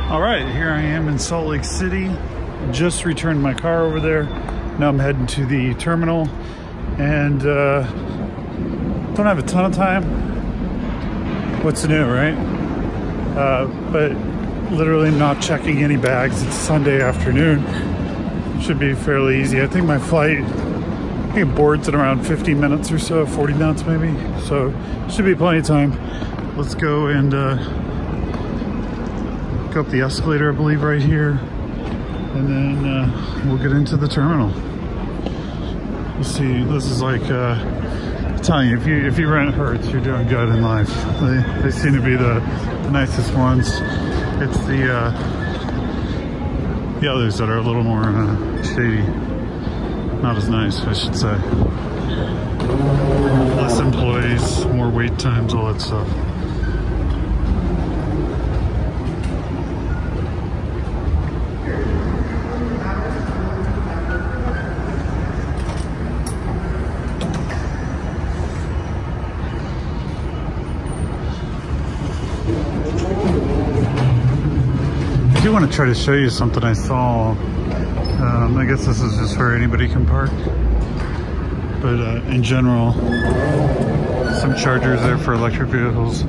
All right, here I am in Salt Lake City. Just returned my car over there. Now I'm heading to the terminal and don't have a ton of time. What's new, right? But literally not checking any bags. It's Sunday afternoon. Should be fairly easy. I think my flight, I think it boards in around 50 minutes or so, 40 minutes maybe. So should be plenty of time. Let's go and go up the escalator, I believe, right here, and then we'll get into the terminal. You see, this is like, I'm telling you, if you rent Hertz, you're doing good in life. They seem to be the nicest ones. It's the others that are a little more shady. Not as nice, I should say. Less employees, more wait times, all that stuff. I do want to try to show you something I saw. I guess this is just where anybody can park. But in general, some chargers there for electric vehicles.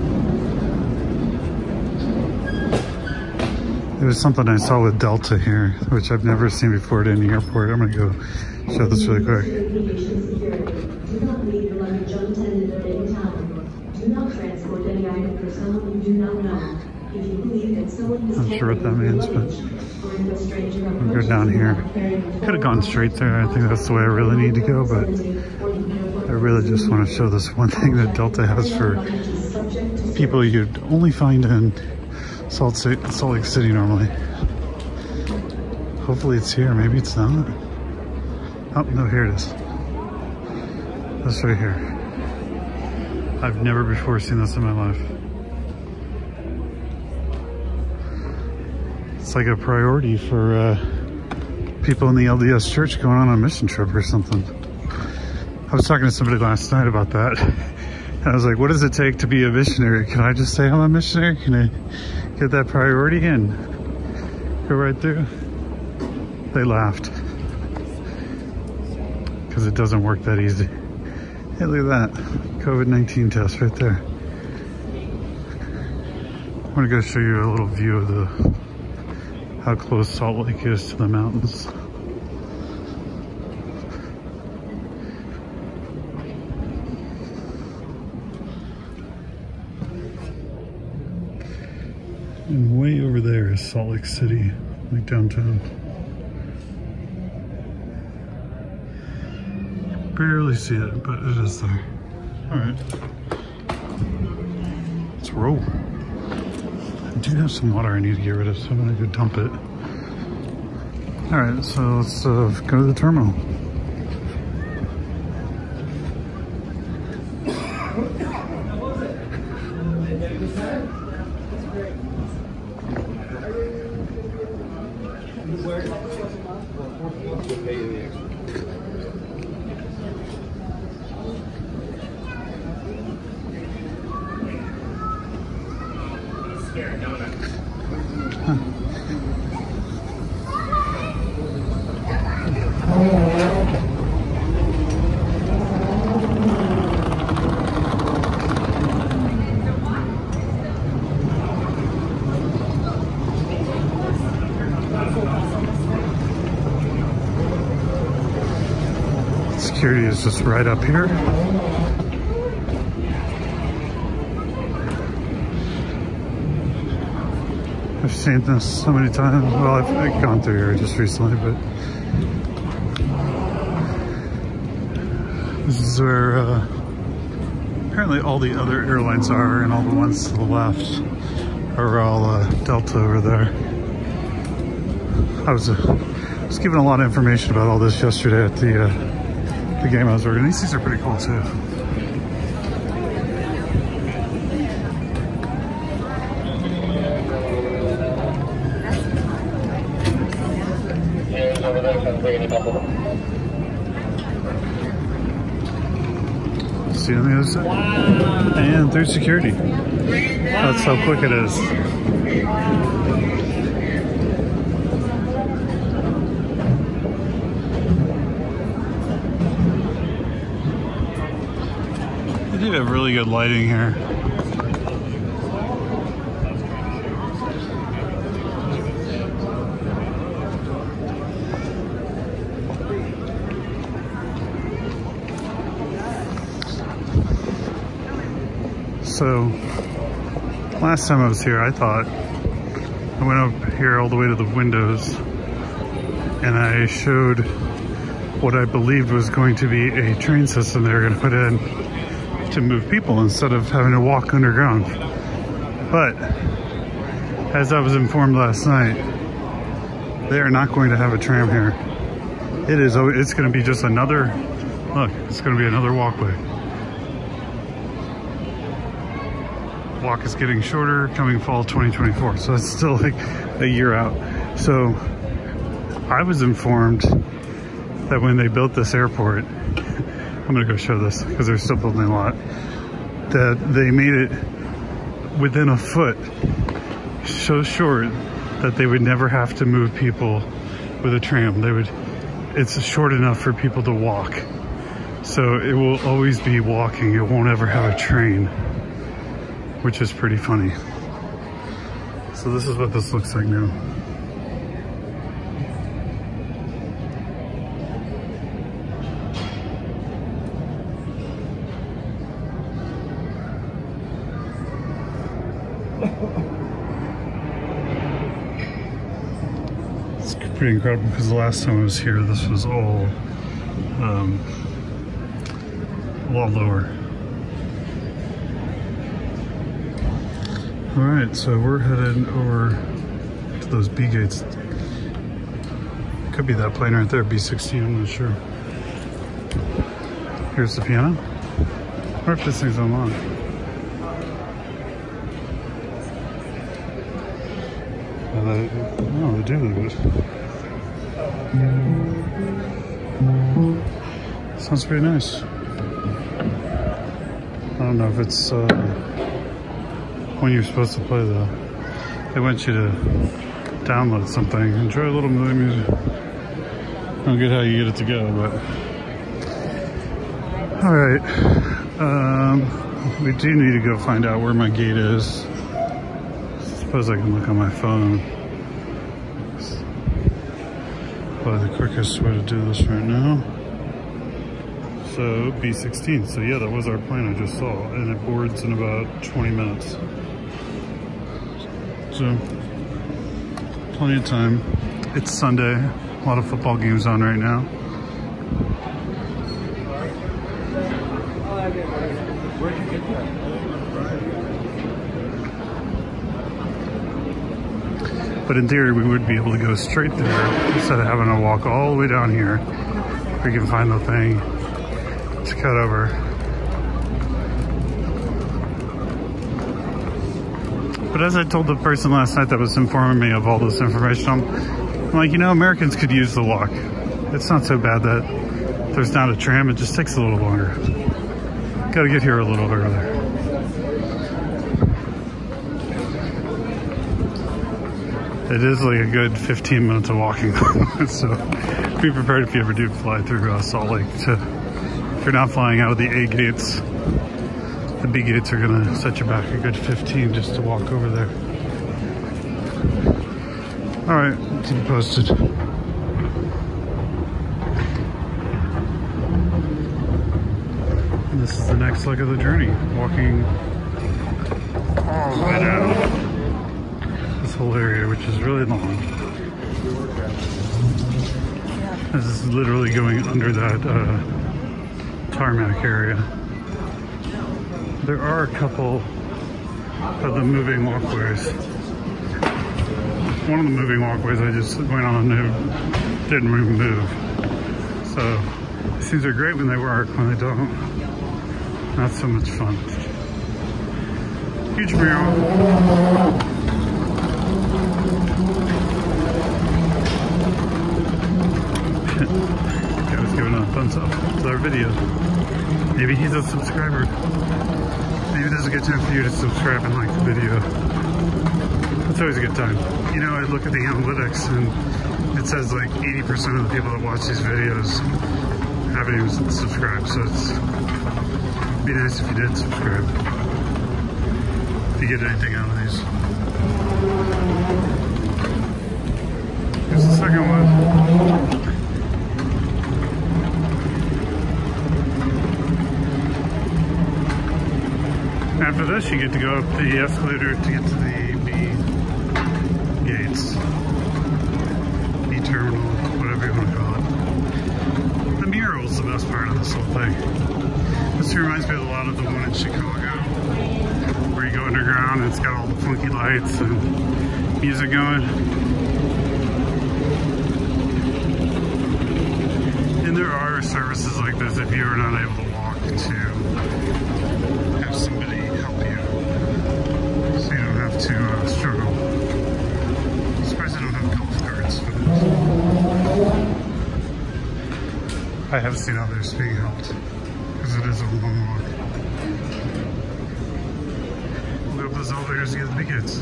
There was something I saw with Delta here, which I've never seen before at any airport. I'm going to go show this really quick. Do not leave your luggage unattended at any time. Do not transport any item for someone you do not know. If you believe that someone is not sure what that means, but I'll go down here. Could have gone straight there. I think that's the way I really need to go, but I really just want to show this one thing that Delta has for people you'd only find in Salt Lake City normally. Hopefully it's here. Maybe it's not. Oh, no, here it is. This right here. I've never before seen this in my life. It's like a priority for people in the LDS church going on a mission trip or something. I was talking to somebody last night about that. And I was like, what does it take to be a missionary? Can I just say I'm a missionary? Can I get that priority and go right through? They laughed. Because it doesn't work that easy. Hey, look at that. COVID-19 test right there. I'm gonna go show you a little view of how close Salt Lake is to the mountains. And way over there is Salt Lake City, like downtown. Barely see it, but it is there. All right, let's roll. I do have some water I need to get rid of, so I'm gonna go dump it. All right, so let's go to the terminal. Security is just right up here. I've seen this so many times. Well, I've gone through here just recently, but this is where apparently all the other airlines are, and all the ones to the left are all Delta over there. I was given a lot of information about all this yesterday at the game I was working. These things are pretty cool too. See on the other side? Wow. And through security. That's how quick it is. we have really good lighting here. So, last time I was here, I thought I went up here all the way to the windows and I showed what I believed was going to be a train system they were going to put in to move people instead of having to walk underground. But as I was informed last night, they are not going to have a tram here. It's going to be just another, look, it's going to be another walkway. Walk is getting shorter coming fall 2024, so it's still like a year out. So I was informed that when they built this airport, I'm gonna go show this because they're still building a lot, that they made it within a foot so short that they would never have to move people with a tram. It's short enough for people to walk. So it will always be walking. It won't ever have a train, which is pretty funny. So this is what this looks like now. It's pretty incredible because the last time I was here, this was all a lot lower. All right, so we're headed over to those B gates. Could be that plane right there, B-16, I'm not sure. Here's the piano. I wonder if this thing's unlocked. No, they do look good. Sounds pretty nice. I don't know if it's when you're supposed to play though. They want you to download something. Enjoy a little music. I don't get how you get it to go, but all right. We do need to go find out where my gate is. I suppose I can look on my phone. Probably the quickest way to do this right now. So B-16. So yeah, that was our plane I just saw, and it boards in about 20 minutes. So plenty of time. It's Sunday. A lot of football games on right now. Where'd you get that? But in theory, we would be able to go straight there instead of having to walk all the way down here. We can find the thing to cut over. But as I told the person last night that was informing me of all this information, I'm like, you know, Americans could use the walk. It's not so bad that there's not a tram. It just takes a little longer. Got to get here a little earlier. It is like a good 15 minutes of walking. So be prepared if you ever do fly through Salt Lake. If you're not flying out of the A gates, the B gates are gonna set you back a good 15 just to walk over there. All right, keep you posted. And this is the next leg of the journey, walking all the way down this whole area, which is really long. This is literally going under that tarmac area. There are a couple of the moving walkways. One of the moving walkways I just went on and didn't move. So these are great when they work. When they don't, not so much fun. Huge mural. Guy was giving a thumbs up to our video. Maybe he's a subscriber. Maybe there's a good time for you to subscribe and like the video. It's always a good time. You know, I look at the analytics and it says like 80% of the people that watch these videos haven't even subscribed. So It'd be nice if you did subscribe. If you get anything out of these. Here's the second one. After this, you get to go up the escalator to get to the B gates. B terminal, whatever you want to call it. The mural is the best part of this whole thing. This reminds me a lot of the one in Chicago, where you go underground and it's got all the funky lights and music going. And there are services like this if you are not able to walk to have somebody help you, so you don't have to struggle. I'm surprised I don't have golf carts for this. I have seen others being helped, because it is a long walk. We'll go up those elevators to get the big kids.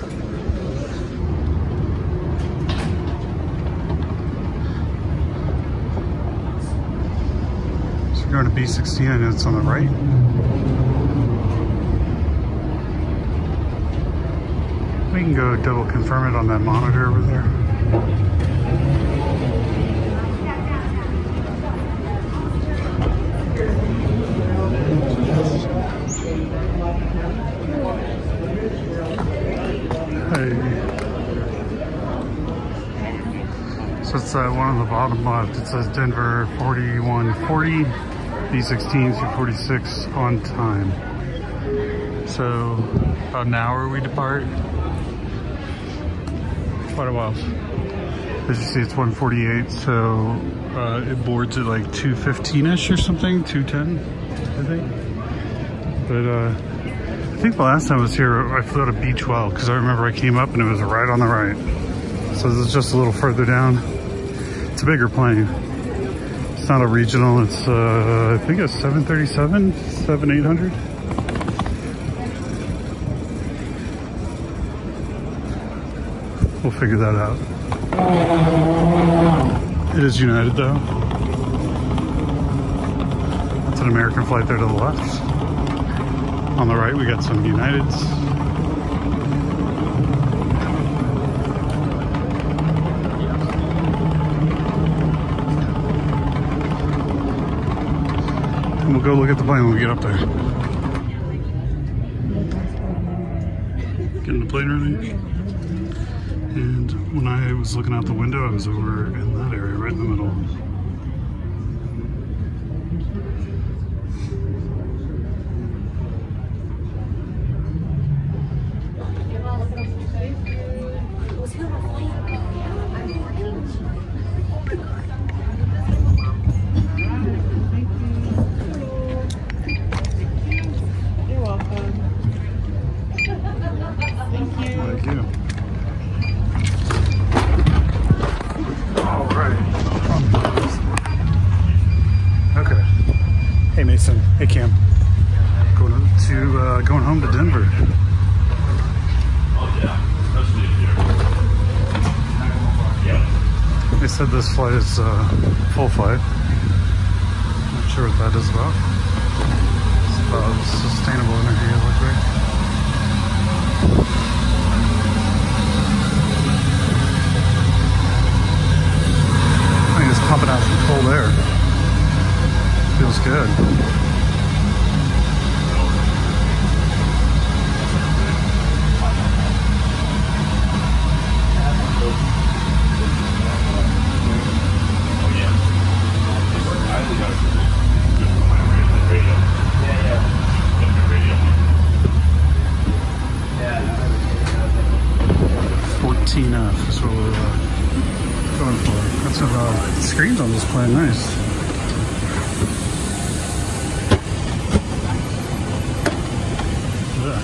So we're going to B16, and it's on the right. We can go double confirm it on that monitor over there. Hey. So it's one on the bottom left. It says Denver 4140, B16 246 on time. So about an hour we depart. Quite a while. As you see, it's 1:48, so it boards at like 2:15ish or something, 2:10, I think. But I think the last time I was here, I flew out of B12 because I remember I came up and it was right on the right. So this is just a little further down. It's a bigger plane. It's not a regional. It's I think a 737, 7-800. We'll figure that out. It is United though. That's an American flight there to the left. On the right we got some Uniteds. And we'll go look at the plane when we get up there. Getting the plane ready. And when I was looking out the window, I was over in that area, right in the middle. You're welcome. Thank you. Thank you. Okay. Hey Mason. Hey Cam. Going home to Denver. They said this flight is full flight. Not sure what that is about. It's about sustainable energy, it looks like. I think it's pumping out some cold air. Feels good. F is what we're going for. That's what the screens on this plane, nice. Yeah.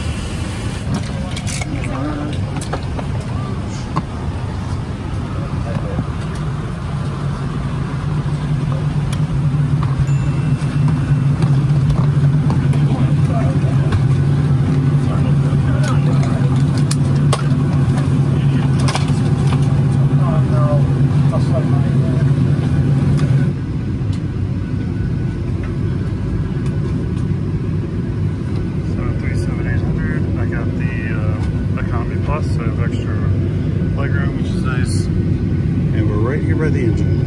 here by the engine.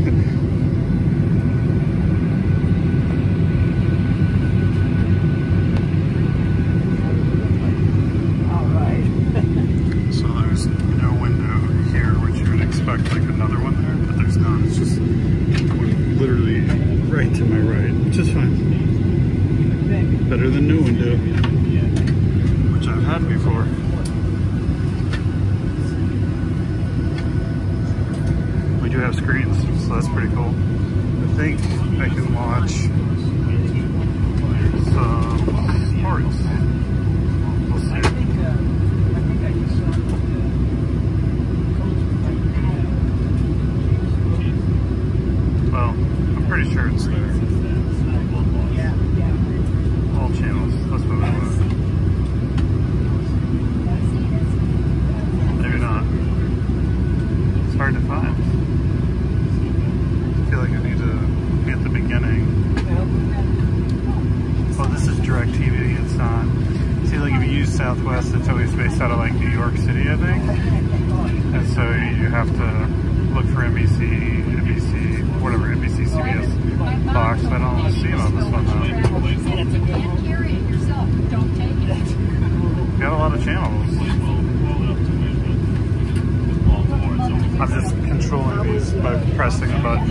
So there's no window here, which you would expect like another one there, but there's not. It's just one literally right to my right, which is fine. Better than no window, which I've had before. We do have screens, so that's pretty cool. I think I can watch some sports. We'll see. Well, I'm pretty sure it's there. All channels, that's what it was. Maybe not. It's hard to find. I feel like I need to be at the beginning. Oh, this is DirecTV, it's not. See, like if you use Southwest, it's always based out of like New York City, I think. And so you have to look for NBC, whatever, NBC, CBS, Fox. I don't see them on this one though. Got a lot of channels. I'm just controlling these by pressing a button.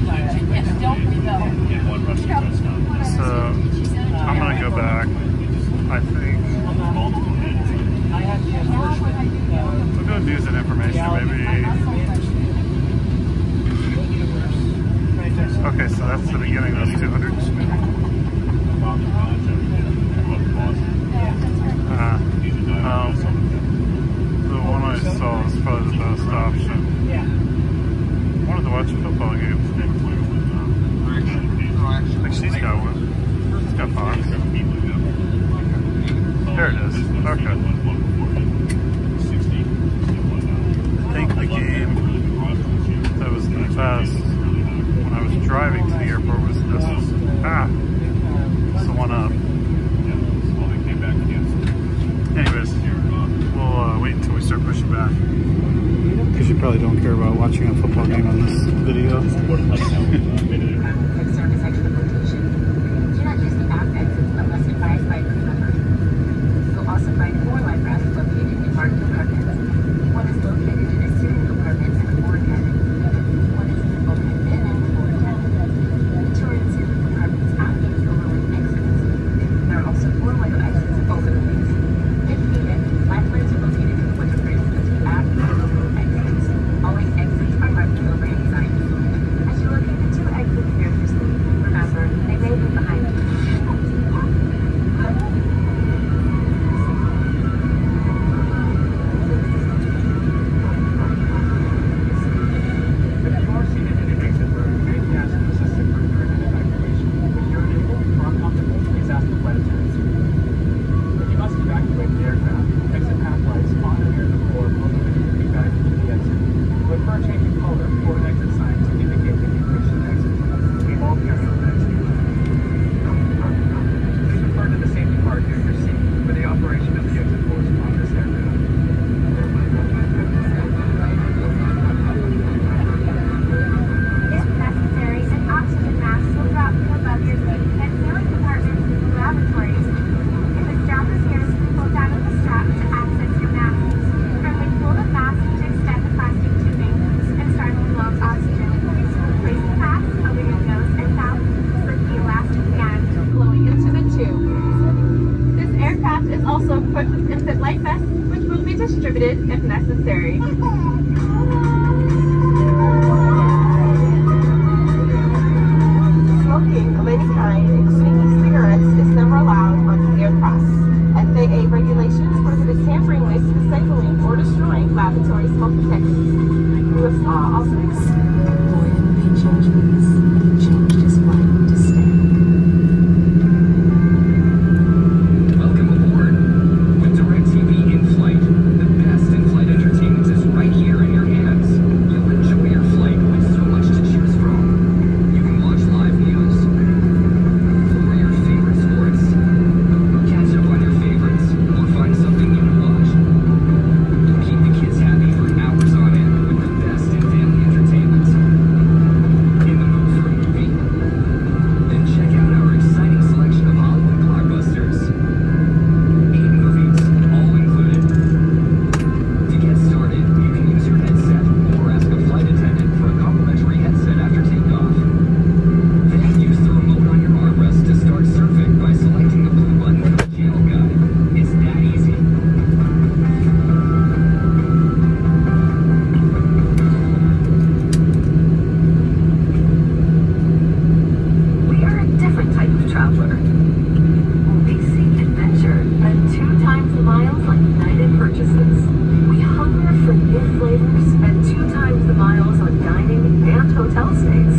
So I'm gonna go back. I think we'll go news and information maybe. Okay, so that's the beginning of those 200. The one I saw is probably the best option. I wanted to watch a football game. Like she's got one. She's got Fox. There it is. Okay. I think the game that was the best when I was driving to the airport was this. It's the one up. Anyways, we'll wait until we start pushing back. Because you probably don't care about watching a football game on this video. You'll also find 4 life rafts located in marked compartments. One is located in a seating compartment and a forward cabin. One is in an open bin and a forward cabin. The tour and seating compartments have these overland exits. There are also 4 window exits over the wings. If needed, lifelines are located in the window frames at the aft and overland exits. Always exits are marked with overhang signs. As you locate the 2 exits near your seat, remember, they may be behind you. Distributed if necessary. Smoking of any kind, including e-cigarettes, is never allowed on the aircraft. FAA regulations prohibit tampering with, disabling, or destroying laboratory smoke detectors. U.S. law also Boeing made judgments and changed his flight to stay. Welcome aboard. With DirecTV in flight, the best in-flight entertainment is right here in your hands. You'll enjoy your flight with so much to choose from. You can watch live news, or your favorite sports, catch up on your favorites, or find something new to watch. Keep the kids happy for hours on end with the best in family entertainment. Spend 2 times the miles on dining and hotel stays.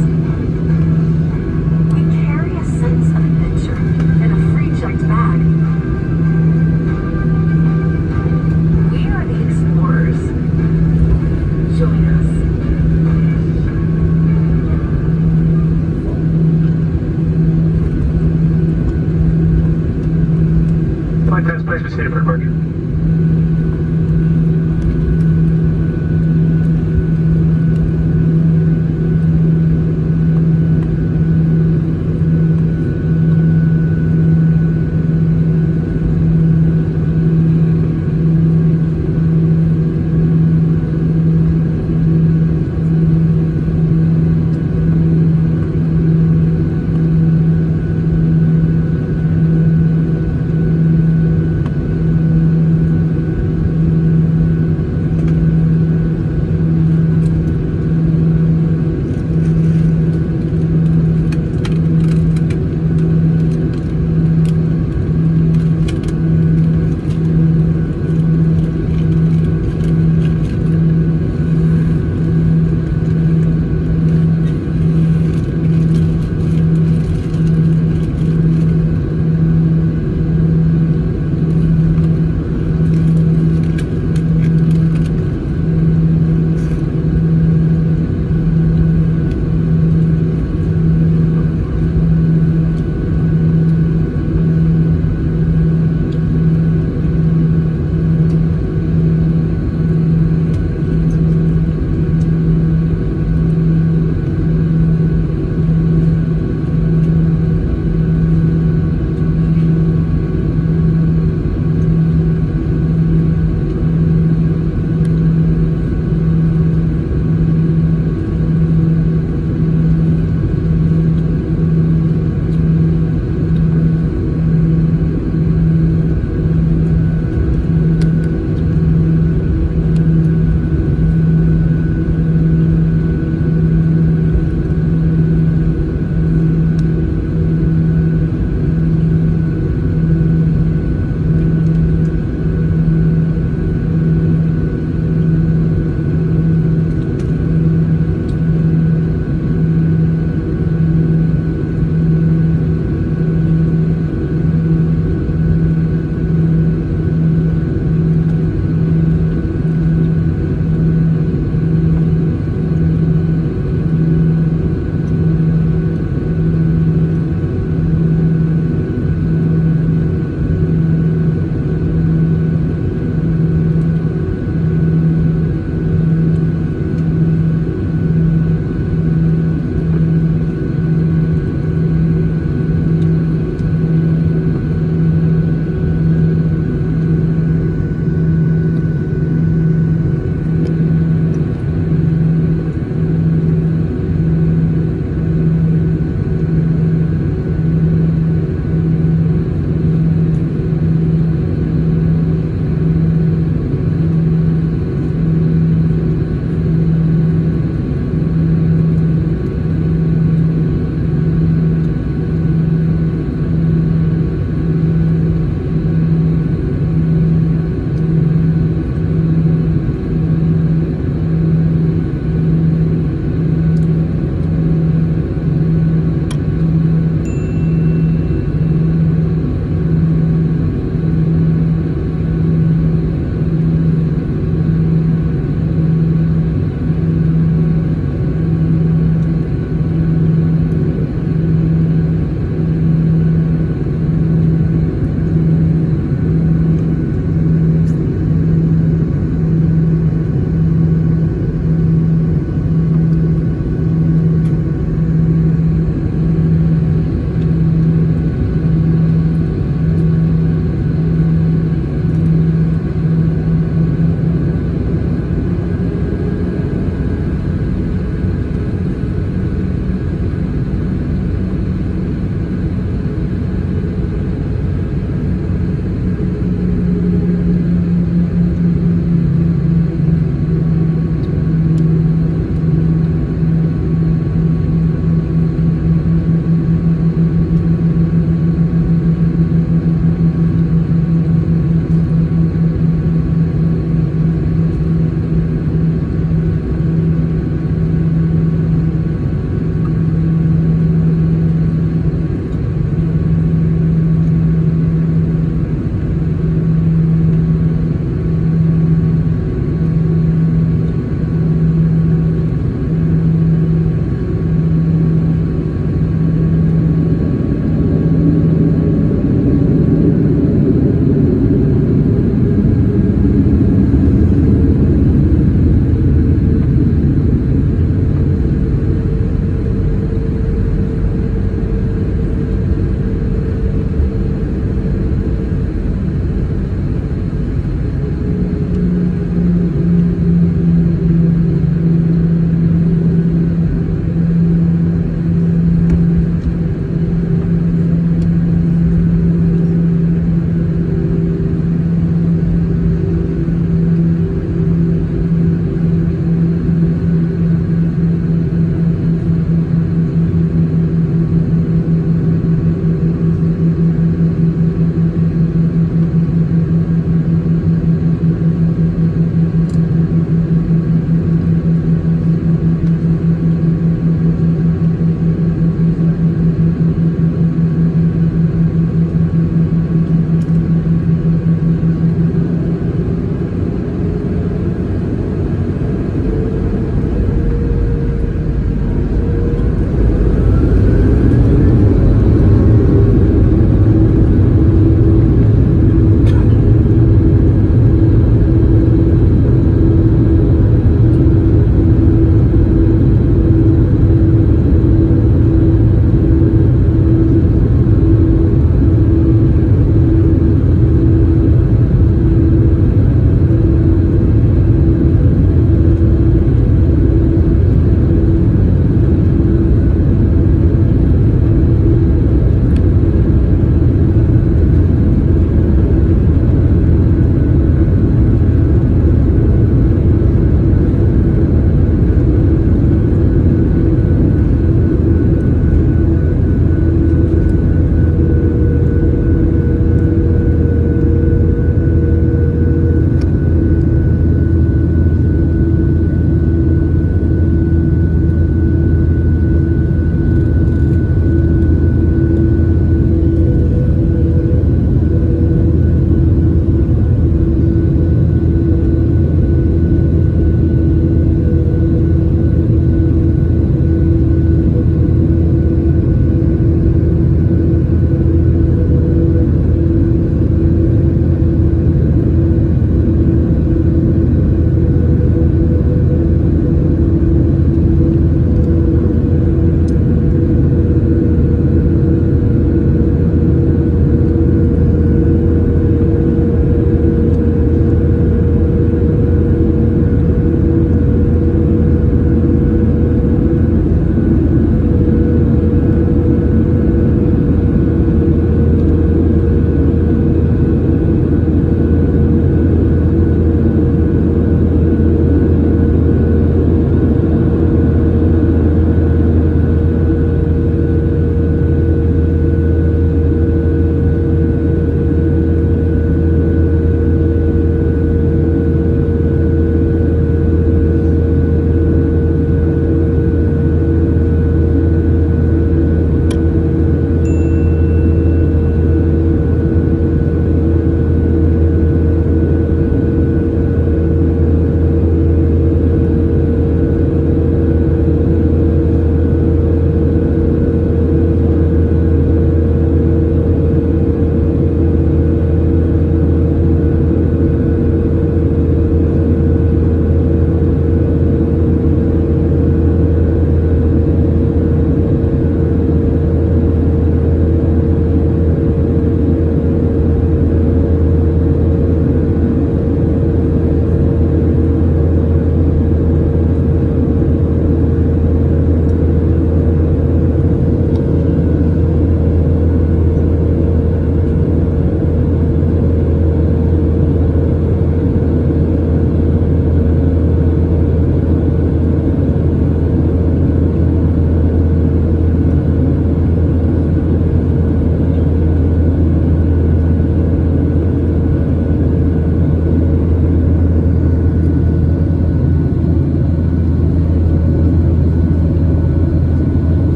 We carry a sense of adventure and a free checked bag. We are the explorers. Join us. Flight times, please proceed for departure.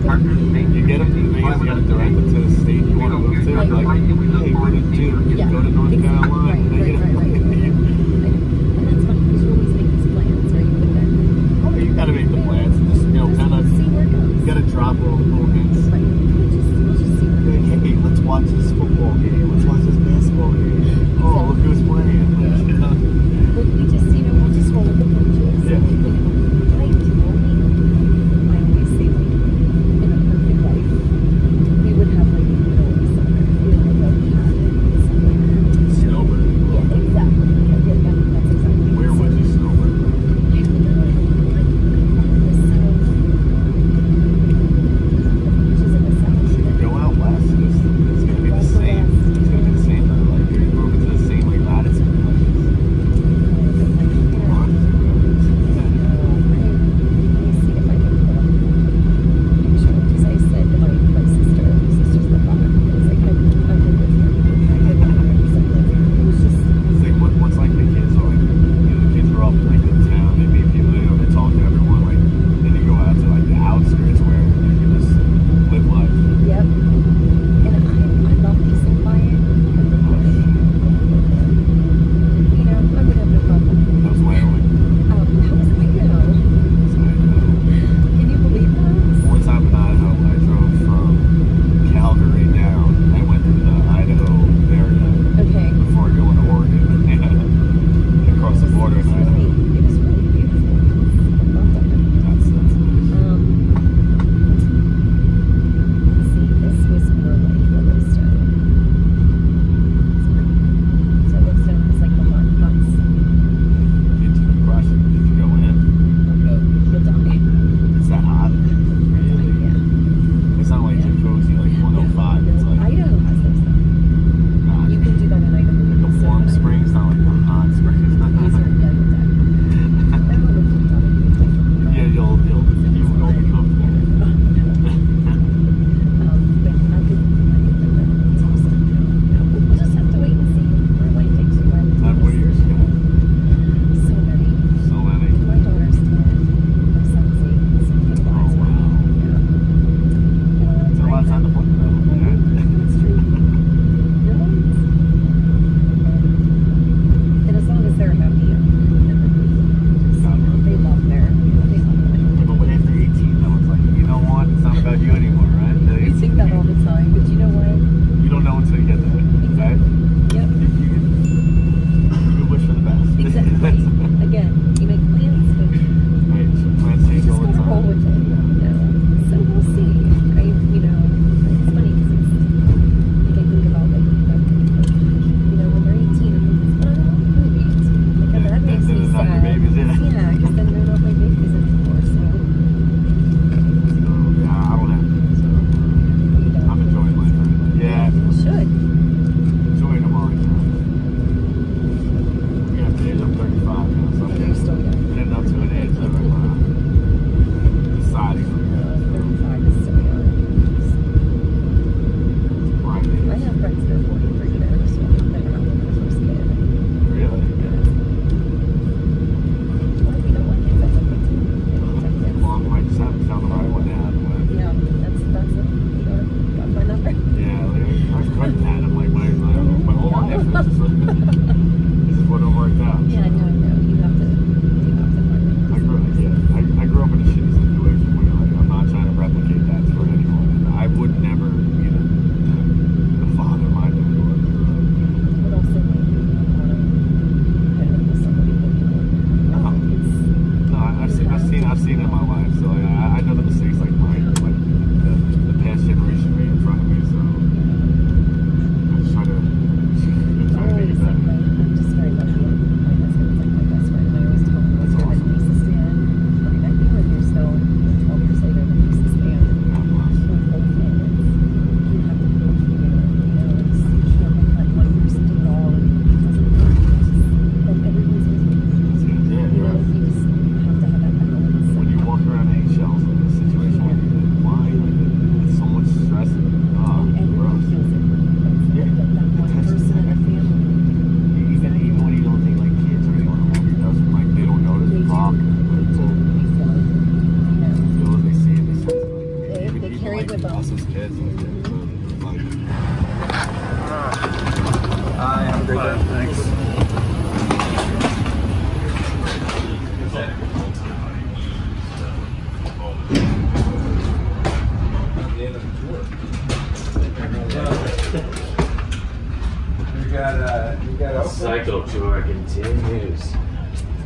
partners. You get them from Vegas, you got to direct them to the state you want to move to. Like, hey, go to Duke, Yeah. go to North Carolina. Right. And that's funny because you always make these plans, right? But then You got to make the plans. Just, you know, kind of, see where it goes. you got to drop little hints. Right. We'll just see where it goes. Hey, let's watch this football game. Let's watch this basketball game. Oh, look who's playing. But we just, we'll just roll with the punches. Yeah. I always say, like, in a perfect life, we would have, like, a summer. We would have a cabin somewhere. Snowbird. Yeah, exactly. Yeah, that's exactly. Where would you snowbird? Like, the south. Which is in the south. Go out west. It's going to be the same. It's going to be the same. Like, you're moving to the same, like, latitude.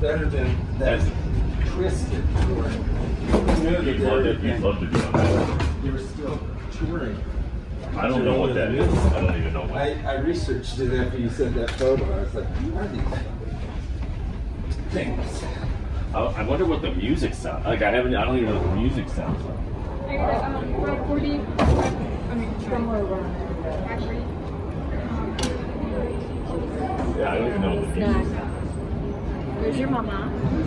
better than that twisted touring. You'd love to be on that. They were still touring. I don't know what that is. I don't even know what. I researched it after you said that photo. I was like, who are these things? I wonder what the music sounds like. I don't even know what the music sounds like. Yeah, I don't even know what the music sounds like. Where's your mama?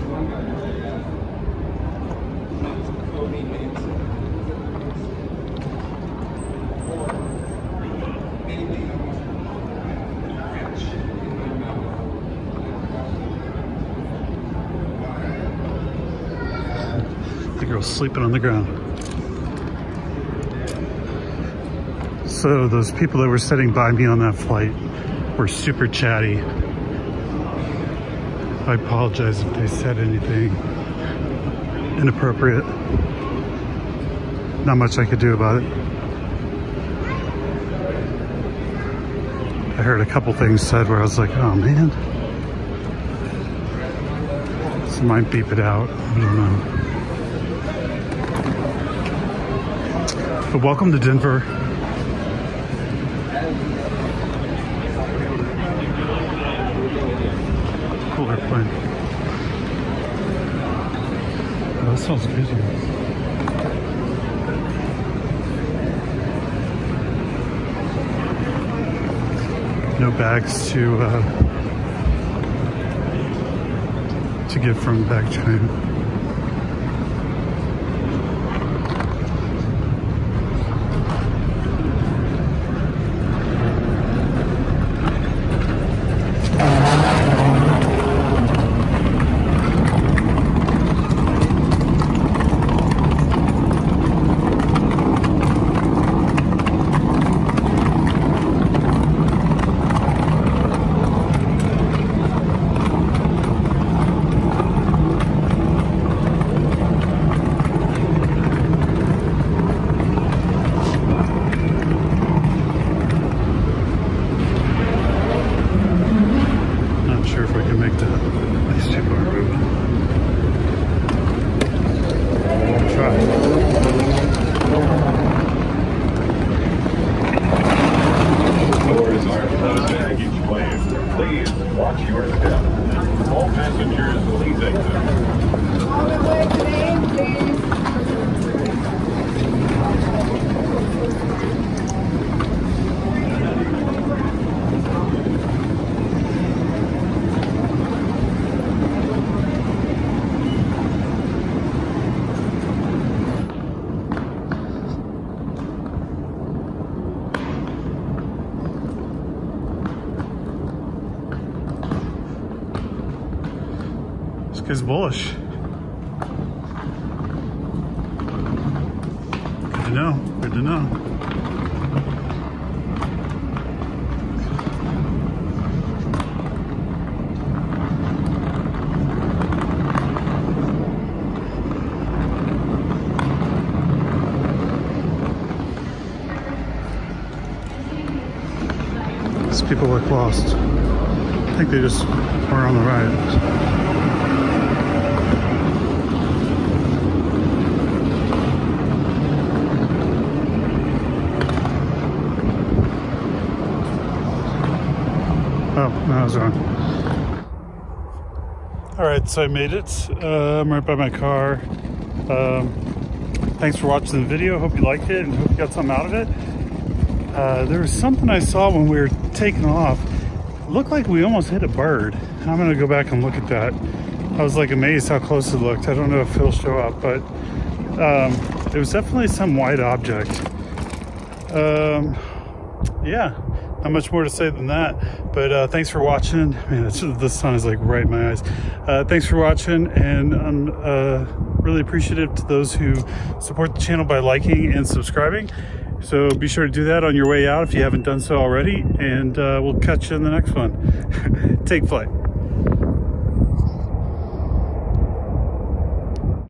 The girl's sleeping on the ground. So those people that were sitting by me on that flight were super chatty. I apologize if they said anything inappropriate. Not much I could do about it. I heard a couple things said where I was like, oh man. So I might beep it out. I don't know. But welcome to Denver. Cool airplane. Oh, that smells good. No bags to get from back China. This guy's bullish. Good to know. Good to know. These people look lost. I think they just are on the ride. Oh, no, I was wrong. All right, so I made it. I'm right by my car. Thanks for watching the video. Hope you liked it and hope you got something out of it. There was something I saw when we were taking off. It looked like we almost hit a bird. I'm gonna go back and look at that. I was like amazed how close it looked. I don't know if it'll show up, but it was definitely some white object. Yeah. Not much more to say than that, but thanks for watching. Man, the sun is like right in my eyes. Thanks for watching, and I'm really appreciative to those who support the channel by liking and subscribing. So be sure to do that on your way out if you haven't done so already, and we'll catch you in the next one. Take flight.